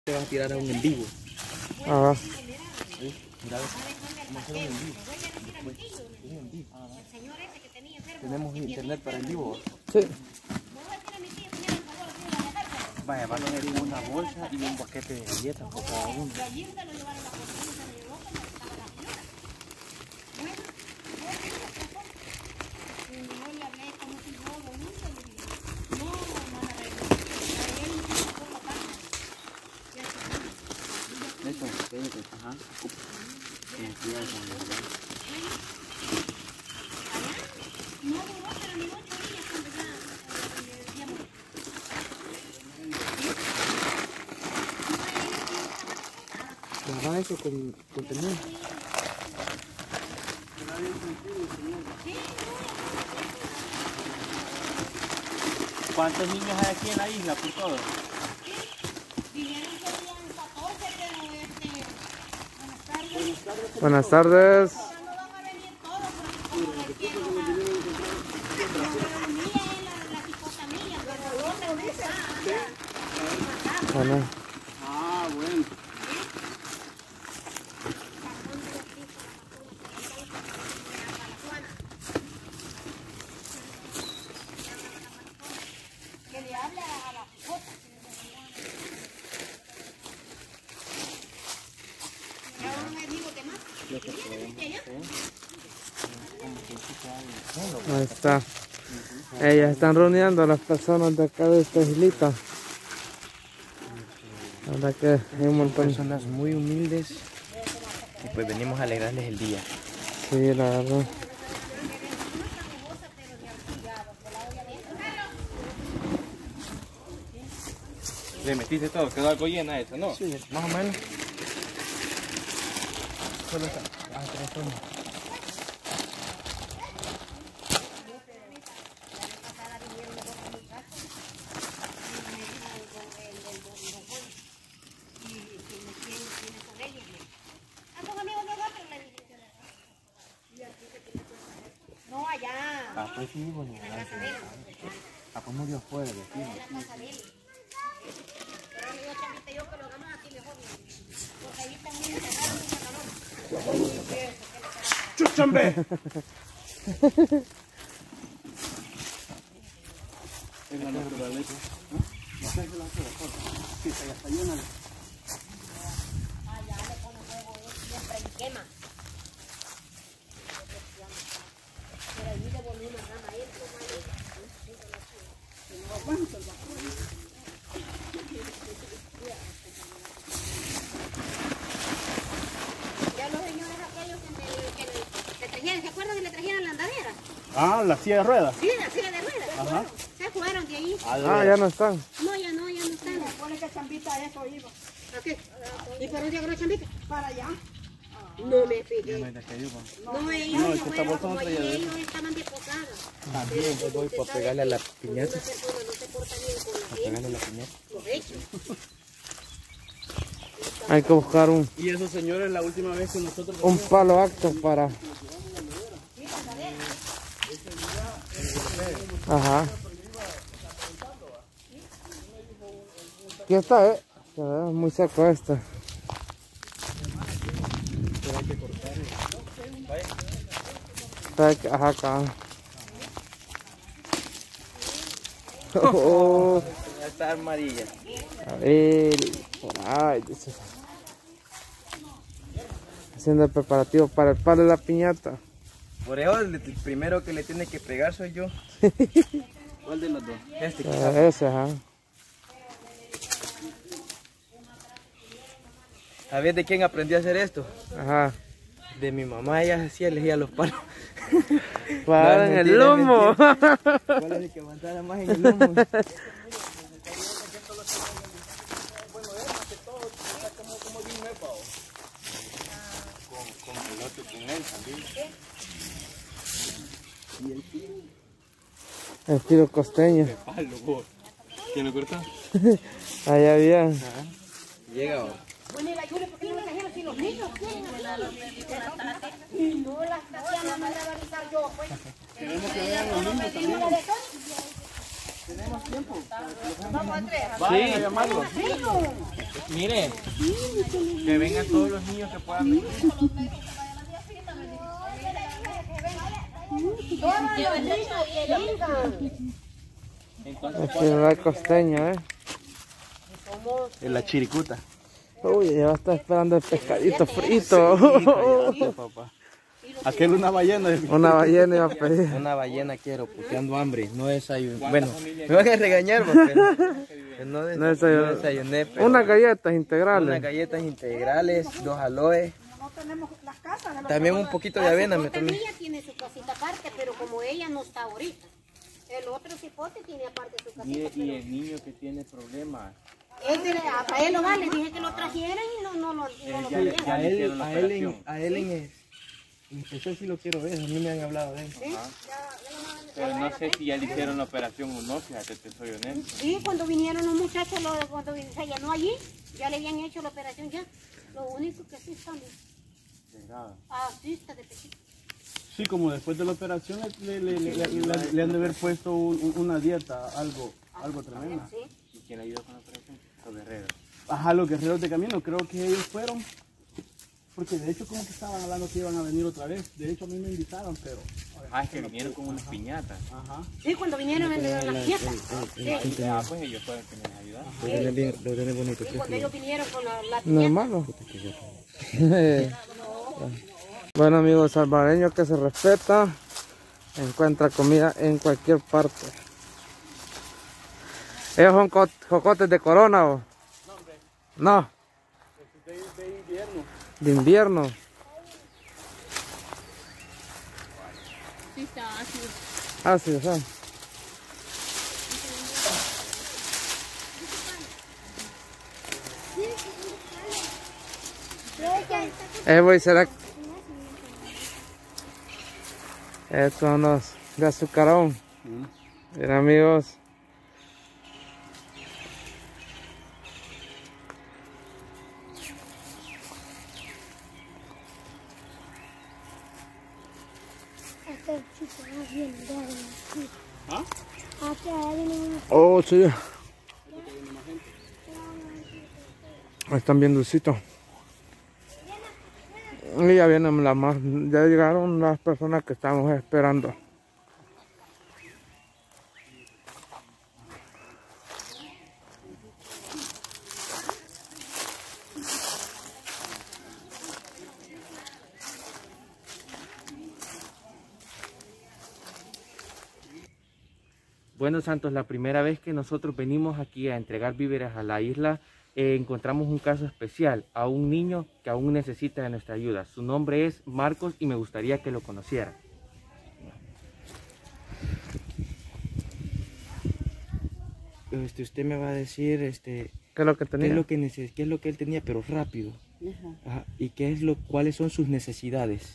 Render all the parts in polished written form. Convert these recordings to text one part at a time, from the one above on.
Te vas a tirar a un en vivo. Ah, ¿Sí? Mira, vamos a hacer un en vivo. Un en vivo. Tenemos internet para en vivo. sí. Vaya, van a tener una bolsa y un paquete de galletas por cada uno. Eso, espérate, ajá. ¿Verdad eso con contenido? ¿Cuántos niños hay aquí en la isla por todo? Buenas tardes. Bueno. Ah, bueno. Que le hable a la esposa. Ya uno me dijo que más. Ahí está. Ellas están reuniendo a las personas de acá de esta islita. La verdad que hay un montón. Personas muy humildes y pues venimos a alegrarles el día. Sí, la verdad. ¿Le metiste todo? ¿Quedó algo llena eso, no? Sí, más o menos. Solo está. No, allá. Ah, pues sí, bueno. Ah, pues murió afuera de aquí. Pero le digo a Chamita yo que lo hagamos aquí mejor. Porque ahí está muy encerrado, muy calor. ¡Chúchambe! Es la naturaleza. No sé si la hace. Sí, ya está llena. Allá le pone fuego siempre y quema. Pero ahí le volvió una rama ahí, no aguanta el vapor. Ya los señores aquellos que le trajeron, ¿se acuerdan que le trajeron la andadera? Ah, la silla de ruedas. Sí, la silla de ruedas. Ajá. Se fueron de ahí. Ah, ya no están. No, ya no están. Se supone que Chambita eso iba. ¿A qué? ¿Y para dónde agarró Chambita? Para allá. No me fijé. No es de aquello, va. No, ellos No, se esta fueron bolsa como no allí, traía de ellos estaban de posada. También yo voy para pegarle a la piñata. Una persona no se porta bien con la Para gente. pegarle a la piñata. Correcto. Hay que buscar Y esos señores, la última vez que nosotros... un palo acto para... Ajá. Aquí está, se ve muy seco esto. Está aquí, ajá, acá. Oh, Está amarilla. a ver, ay, dice. Haciendo el preparativo para el palo de la piñata. Por eso el primero que le tiene que pegar soy yo. ¿Cuál de los dos? Este. Ese, ajá. ¿Sabes de quién aprendí a hacer esto? Ajá. De mi mamá, ella hacía, elegía los palos. Para en el lomo. ¿Cuál es el que aguantara más en el lomo? Con pelote con él también. Y el tiro. El tiro costeño. De palo, vos. ¿Quién lo cortó? Allá había. Llega, vos. Bueno, y la Yuli, ¿por qué no la trajeron si los niños quieren aquí? Y no las Tatiana mandaba a avisar yo, pues. Queremos que vean los niños también. Tenemos tiempo. Vamos a tres. Vayan a llamarlo. Mire, que vengan todos los niños que puedan venir. El ciudad costeño, En la chiricuta. Uy, ya va a estar esperando el pescadito frito. Papá. Aquel una ballena. Una ballena iba a pedir. Una ballena quiero, porque ando hambre. No desayuné. Bueno, me van a regañar porque no desayuné. Pero Unas galletas integrales. unas galletas integrales, 2 aloes. No tenemos las casas de los También un poquito de avena me Cipote tomé. mía tiene su casita aparte, pero como ella no está ahorita. El otro cipote tiene aparte su casita. Y el niño que tiene problemas. A él lo vale, dije que lo trajeran y no lo trajeron. A él en especial sí lo quiero ver, a mí me han hablado de él. Pero no sé si ya le hicieron la operación o no, fíjate, te soy honesto. Sí, cuando vinieron los muchachos, cuando se llenó allí, ya le habían hecho la operación ya. Lo único que sí está así está de pequeño. Sí, como después de la operación le han de haber puesto una dieta, algo tremendo. Sí. ¿Y quién ayudó con la operación? Los guerreros. Ajá, los guerreros de camino, creo que ellos fueron. Porque de hecho como que estaban hablando que iban a venir otra vez. De hecho a mí me invitaron, pero... Ah, es que vinieron con unas piñatas. Ajá. Sí, cuando vinieron en las fiestas. Sí. Ah, pues ellos fueron que nos ayudaron. Lo tiene bonito. Y cuando ellos vinieron con la No es malo. Bueno, amigos, salvadoreño que se respeta, encuentra comida en cualquier parte. ¿Ellos son jocotes de corona o? No. De invierno. De invierno. Sí, está ácido. Ácido, ¿sabes? Voy, será. Estos son los de azucarón. Bien, amigos. Oh, sí. Están bien dulcitos. Y ya vienen las más, ya llegaron las personas que estamos esperando. Bueno, Santos, la primera vez que nosotros venimos aquí a entregar víveres a la isla, encontramos un caso especial, a un niño que aún necesita de nuestra ayuda. Su nombre es Marcos y me gustaría que lo conociera. Usted me va a decir ¿Qué es lo que tenía? qué es lo que él tenía, pero rápido. Ajá. Y cuáles son sus necesidades.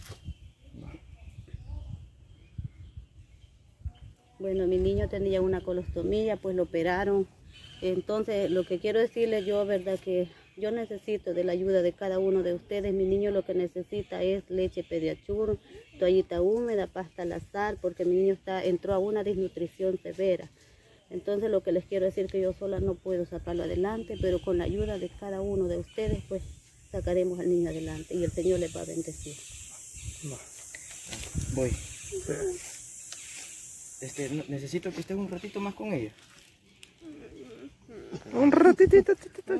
Bueno, mi niño tenía una colostomía, pues lo operaron. Entonces, lo que quiero decirles yo, verdad, que yo necesito de la ayuda de cada uno de ustedes. Mi niño lo que necesita es leche Pediasure, toallita húmeda, pasta al azar, porque mi niño entró a una desnutrición severa. Entonces, lo que les quiero decir que yo sola no puedo sacarlo adelante, pero con la ayuda de cada uno de ustedes, pues sacaremos al niño adelante y el Señor les va a bendecir. Voy. Necesito que estés un ratito más con ella. Un ratitito.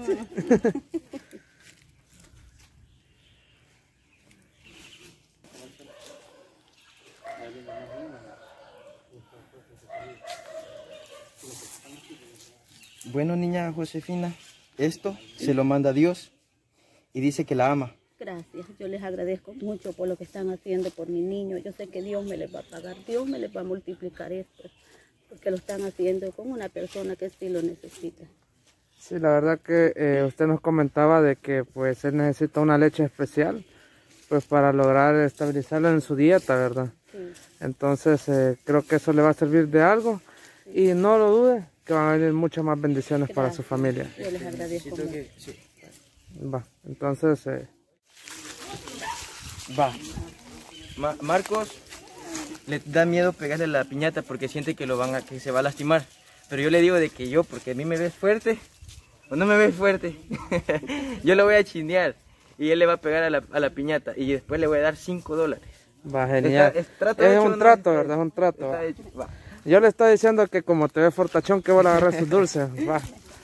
Bueno, niña Josefina, esto se lo manda Dios y dice que la ama. Gracias, yo les agradezco mucho por lo que están haciendo por mi niño. Yo sé que Dios me les va a pagar, Dios me les va a multiplicar esto, porque lo están haciendo con una persona que sí lo necesita. Sí, la verdad que usted nos comentaba de que pues él necesita una leche especial pues para lograr estabilizarlo en su dieta, ¿verdad? Sí. Entonces creo que eso le va a servir de algo y no lo dude que van a venir muchas más bendiciones para su familia. Yo les agradezco mucho. Va, entonces... Va. Marcos, le da miedo pegarle a la piñata porque siente que que se va a lastimar. Pero yo le digo de que porque a mí me ves fuerte, o no me ves fuerte, yo lo voy a chinear y él le va a pegar a la piñata y después le voy a dar $5. Va, genial. Es un trato, ¿verdad? Es un trato. Está hecho, va. Yo le estoy diciendo que como te ves fortachón, que vos le agarras sus dulces. Va.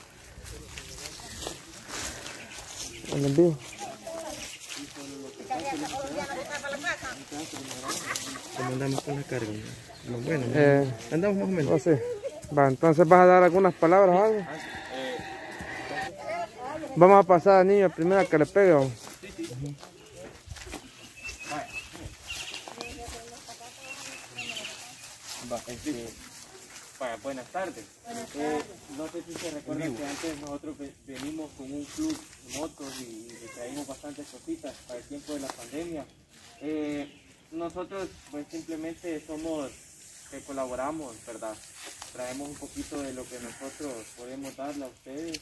En el vivo. ¿Cómo andamos con la carga? Bueno, andamos más o menos. Sí. Va, entonces vas a dar algunas palabras o algo. Vamos a pasar al niño primero a que le pegue. Buenas tardes. No sé si se recuerdan que antes nosotros venimos con un club de motos y traímos bastantes cositas para el tiempo de la pandemia. Nosotros pues simplemente somos que colaboramos, ¿verdad? Traemos un poquito de lo que nosotros podemos darle a ustedes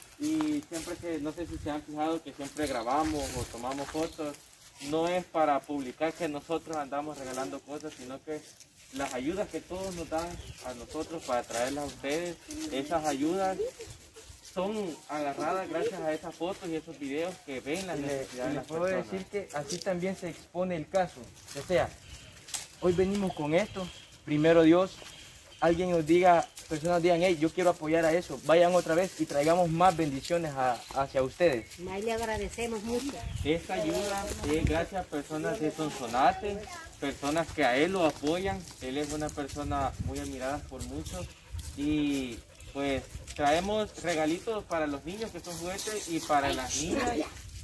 y siempre no sé si se han fijado que siempre grabamos o tomamos fotos, no es para publicar que nosotros andamos regalando cosas, sino que las ayudas que todos nos dan a nosotros para traerlas a ustedes, esas ayudas son agarradas gracias a esas fotos y esos videos que ven las necesidades de las personas. Les puedo decir que así también se expone el caso. O sea, hoy venimos con esto, primero Dios, alguien nos diga, personas digan, hey, yo quiero apoyar a eso, vayan otra vez y traigamos más bendiciones hacia ustedes. Ahí le agradecemos mucho. Esta ayuda es gracias a personas de Sonsonate, personas que a él lo apoyan. Él es una persona muy admirada por muchos y pues traemos regalitos para los niños que son juguetes y para las niñas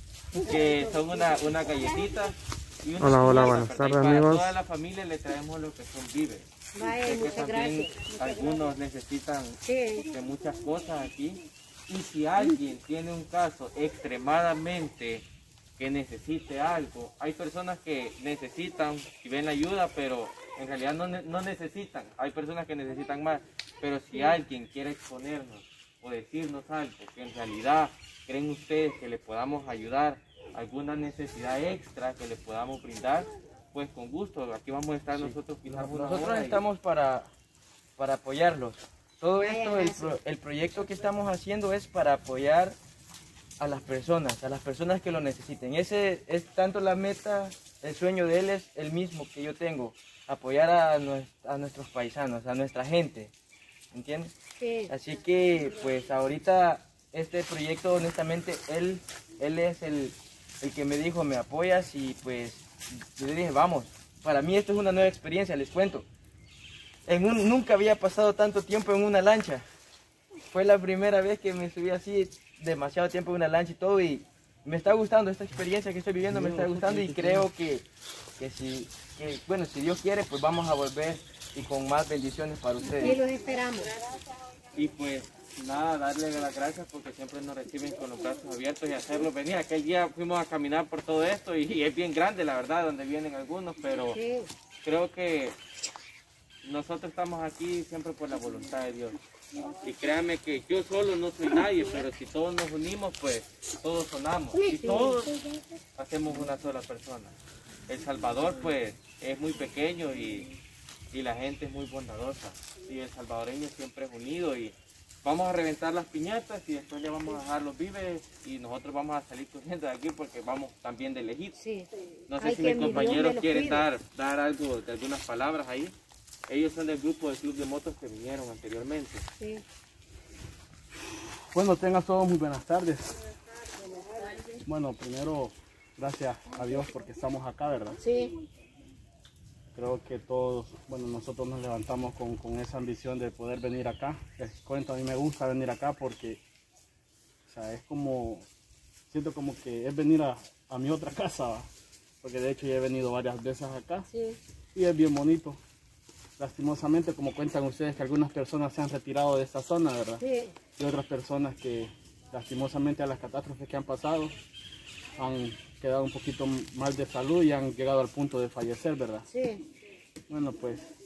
que son una galletita y una hola, buenas tardes, para amigos. toda la familia le traemos lo que son víveres. Vaya, Sé que muchas también gracias. algunos necesitan Sí. de muchas cosas aquí y si alguien tiene un caso extremadamente que necesite algo, hay personas que necesitan y ven la ayuda pero en realidad no necesitan, hay personas que necesitan más, pero si alguien quiere exponernos o decirnos algo que en realidad creen ustedes que le podamos ayudar, alguna necesidad extra que le podamos brindar, pues con gusto, aquí vamos a estar nosotros quizás una Nosotros hora estamos para apoyarlos. Todo esto, el proyecto que estamos haciendo es para apoyar a las personas que lo necesiten. Ese es tanto la meta, el sueño de él es el mismo que yo tengo, apoyar a nuestros paisanos, a nuestra gente, ¿entiendes? Sí. Así que pues ahorita este proyecto honestamente él es el que me dijo me apoyas y pues yo le dije vamos, para mí esto es una nueva experiencia, les cuento. Nunca había pasado tanto tiempo en una lancha, fue la primera vez que me subí así demasiado tiempo en una lancha y todo y me está gustando esta experiencia que estoy viviendo, me está gustando y creo que si Dios quiere pues vamos a volver y con más bendiciones para Y ustedes. los esperamos. y pues nada, darle las gracias porque siempre nos reciben con los brazos abiertos y hacerlos venir. Aquel día fuimos a caminar por todo esto y es bien grande la verdad donde vienen algunos, pero Sí. creo que nosotros estamos aquí siempre por la voluntad de Dios. Y créanme que yo solo no soy nadie, pero si todos nos unimos, pues todos sonamos. Y todos hacemos una sola persona. El Salvador, pues, es muy pequeño y la gente es muy bondadosa. Y el salvadoreño siempre es unido y vamos a reventar las piñatas y después le vamos a dejar los víveres y nosotros vamos a salir corriendo de aquí porque vamos también de lejitos. Sí. No sé Ay, si que mis mi Dios compañeros me los quieren cuide. dar algo de algunas palabras ahí. Ellos son del grupo del club de motos que vinieron anteriormente. Sí. Bueno, tengan todos muy buenas tardes. Bueno, primero, gracias a Dios porque estamos acá, ¿verdad? Sí. Creo que todos, bueno, nosotros nos levantamos con esa ambición de poder venir acá. Les cuento, a mí me gusta venir acá porque, o sea, es como, siento como que es venir a mi otra casa, ¿va? Porque de hecho ya he venido varias veces acá Sí. y es bien bonito. Lastimosamente, como cuentan ustedes, que algunas personas se han retirado de esta zona, ¿verdad? Sí. Y otras personas que lastimosamente a las catástrofes que han pasado han quedado un poquito mal de salud y han llegado al punto de fallecer, ¿verdad? Sí. Bueno, pues